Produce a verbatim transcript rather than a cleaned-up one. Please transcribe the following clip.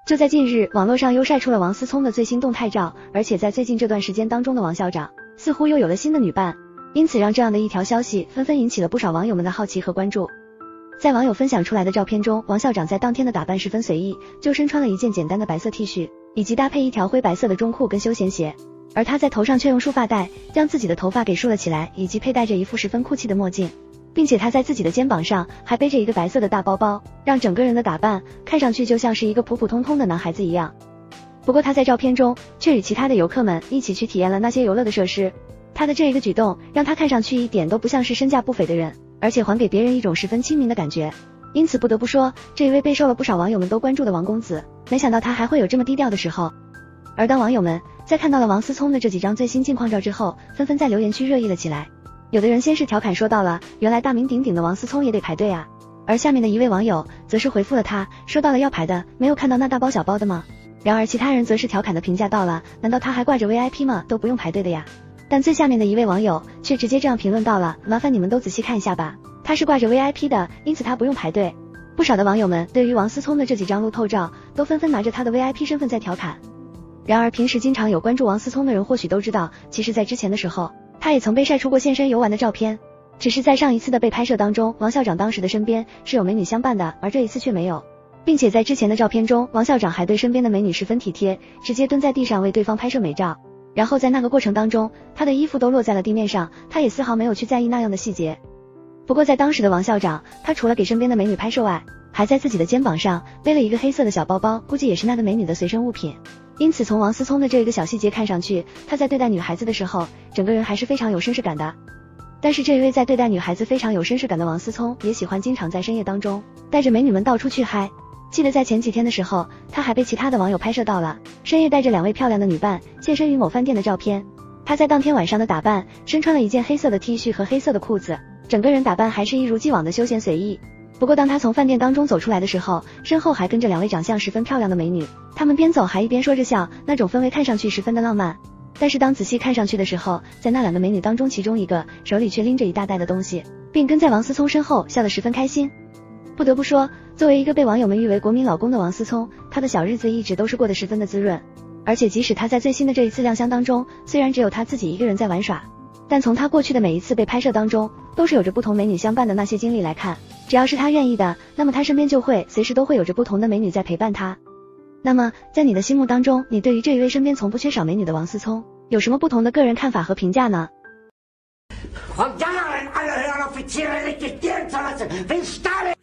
就在近日，网络上又晒出了王思聪的最新动态照，而且在最近这段时间当中的王校长似乎又有了新的女伴，因此让这样的一条消息纷纷引起了不少网友们的好奇和关注。在网友分享出来的照片中，王校长在当天的打扮十分随意，就身穿了一件简单的白色 T 恤，以及搭配一条灰白色的中裤跟休闲鞋，而他在头上却用束发带将自己的头发给束了起来，以及佩戴着一副十分酷气的墨镜，并且他在自己的肩膀上还背着一个白色的大包包，让整个人的打扮看上去就像是一个普普通通的男孩子一样。不过他在照片中却与其他的游客们一起去体验了那些游乐的设施，他的这一个举动让他看上去一点都不像是身价不菲的人，而且还给别人一种十分亲民的感觉。因此不得不说，这一位备受了不少网友们都关注的王公子，没想到他还会有这么低调的时候。而当网友们在看到了王思聪的这几张最新近况照之后，纷纷在留言区热议了起来。有的人先是调侃说到了，原来大名鼎鼎的王思聪也得排队啊，而下面的一位网友则是回复了他，说到了要排的，没有看到那大包小包的吗？然而其他人则是调侃的评价到了，难道他还挂着 V I P 吗？都不用排队的呀。但最下面的一位网友却直接这样评论到了，麻烦你们都仔细看一下吧，他是挂着 V I P 的，因此他不用排队。不少的网友们对于王思聪的这几张路透照都纷纷拿着他的 V I P 身份在调侃。然而平时经常有关注王思聪的人或许都知道，其实在之前的时候他也曾被晒出过现身游玩的照片，只是在上一次的被拍摄当中，王校长当时的身边是有美女相伴的，而这一次却没有，并且在之前的照片中，王校长还对身边的美女十分体贴，直接蹲在地上为对方拍摄美照，然后在那个过程当中，他的衣服都落在了地面上，他也丝毫没有去在意那样的细节。不过在当时的王校长，他除了给身边的美女拍摄外，还在自己的肩膀上背了一个黑色的小包包，估计也是那个美女的随身物品。因此从王思聪的这一个小细节看上去，他在对待女孩子的时候，整个人还是非常有绅士感的。但是这一位在对待女孩子非常有绅士感的王思聪，也喜欢经常在深夜当中带着美女们到处去嗨。记得在前几天的时候，他还被其他的网友拍摄到了深夜带着两位漂亮的女伴现身于某饭店的照片。他在当天晚上的打扮，身穿了一件黑色的 T 恤和黑色的裤子，整个人打扮还是一如既往的休闲随意。不过当他从饭店当中走出来的时候，身后还跟着两位长相十分漂亮的美女，他们边走还一边说着笑，那种氛围看上去十分的浪漫。但是当仔细看上去的时候，在那两个美女当中，其中一个手里却拎着一大袋的东西，并跟在王思聪身后笑得十分开心。不得不说，作为一个被网友们誉为国民老公的王思聪，他的小日子一直都是过得十分的滋润。而且即使他在最新的这一次亮相当中，虽然只有他自己一个人在玩耍，但从他过去的每一次被拍摄当中，都是有着不同美女相伴的那些经历来看，只要是他愿意的，那么他身边就会随时都会有着不同的美女在陪伴他。那么在你的心目当中，你对于这一位身边从不缺少美女的王思聪有什么不同的个人看法和评价呢？ Und daran alle Hörer Offiziere legt die Stirn zur Latte, wenn Stalin